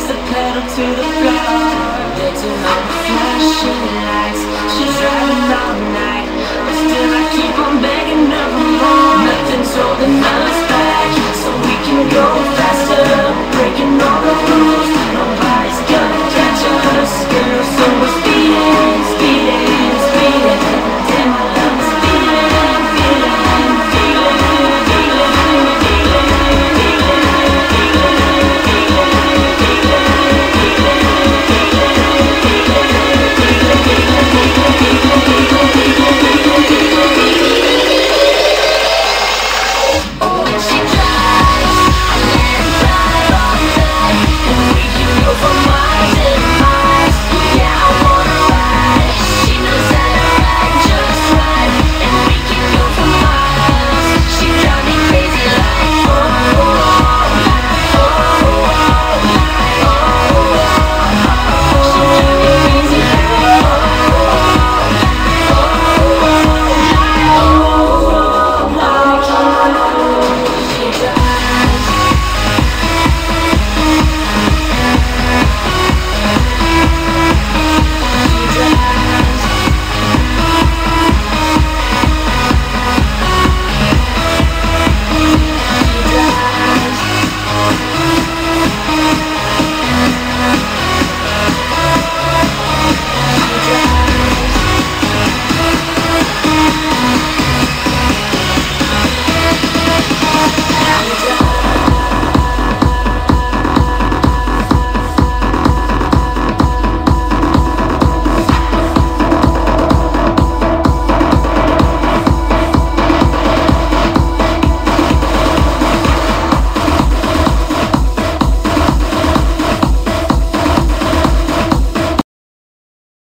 takes the pedal to the floor. Dancing on the flashing lights, she's driving all night, but still I keep on begging her for more. Nothing's holding us back, so we can go faster, breaking